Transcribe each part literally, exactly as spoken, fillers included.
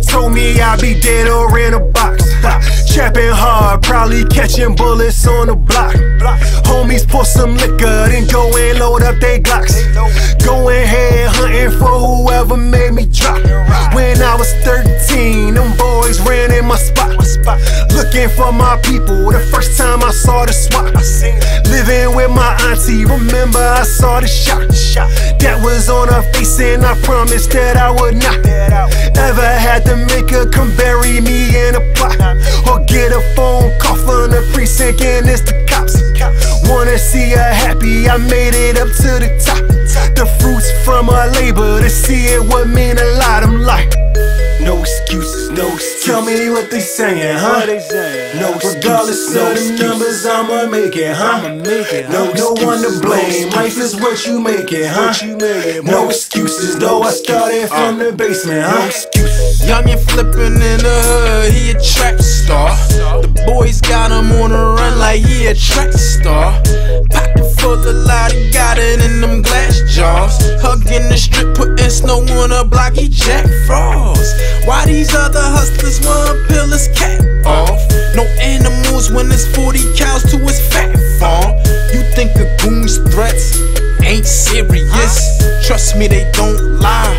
told me I'd be dead or in a box. Trapping hard, probably catching bullets on the block. Homies pour some liquor, then go and load up they Glocks. Going head hunting for whoever made me drop. When I was thirteen, them boys ran in my spot. Looking for my people, the first time I saw the SWAT. Living with my auntie, remember I saw the shot. That was on her face and I promised that I would not ever had to make her come bury me in a plot, or get a phone call from the precinct and it's the cops. Wanna see her happy, I made it up to the top. The fruits from her labor, to see it would mean a lot. I'm like, no excuses, no excuses. Tell me what they saying, huh? No excuses, regardless of the numbers, I'ma make it, huh? No, no one to blame. Life is what you make it, huh? No excuses, though I started from the basement, huh? Young and flippin' in the hood, he a track star. The boys got him on the run like he a track star. Pocket full of lottie, got it in them glass jars. Hugging the strip, putting snow on a block, he Jack Frost. Why these other hustlers wanna peel his cap off? No animals when it's forty cows to his fat farm. You think a goon's threats ain't serious? Trust me, they don't lie.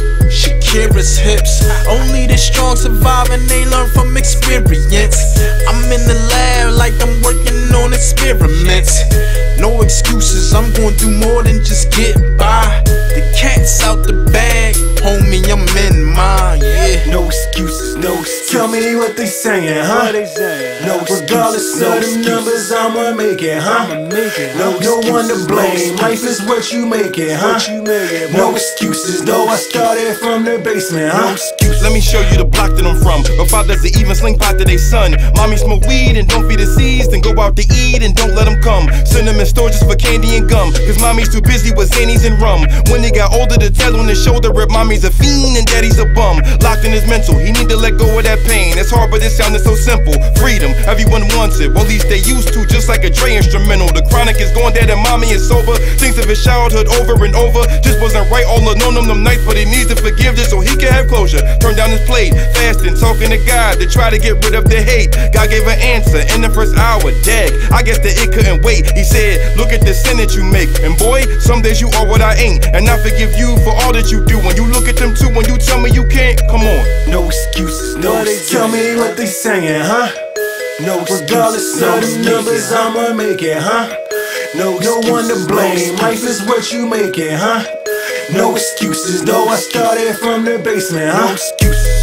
Shakira's hips, only the strong survive and they learn from experience. I'm in the lab like I'm working on experiments. No excuses, I'm gonna do more than just get by. The cat's out the bag, homie, I'm in mine, yeah. No excuses, no excuses. Tell me what they saying, huh? No excuses, regardless of the numbers, I'ma make it, huh? No, no one to blame. Life is what you make it, huh? No excuses, though I started from the basement, huh? Let me show you the block that I'm from. My father's an even sling pot to they son. Mommy smoke weed and don't feed the seeds, then go out to eat and don't let them come. Send them in stores just for candy and gum, cause mommy's too busy with Xannies and rum. When they got older, the tail on his shoulder rip, mommy's a fiend and daddy's a bum. Locked in his mental, he need to let go of that pain. It's hard but it sounded so simple. Freedom, everyone wants it, well at least they used to, just like a Dre instrumental. The chronic is going dead and mommy is sober. Thinks of his childhood over and over. Just wasn't right all alone on them nights, but he needs to forgive this so he can have closure. Turn down his plate, fasting, talking to God to try to get rid of the hate. God gave an answer in the first hour, dag. I guess that it couldn't wait. He said, look at the sin that you make, and boy, some days you are what I ain't. And I forgive you for all that you do. When you look at them too, when you tell me you can't, come on. No excuses, no excuses. Tell me what they saying, huh? No excuses, regardless of the numbers, I'ma make it, huh? No, no one to blame. Life is what you make it, huh? No excuses, though I started from the basement, huh? No excuses.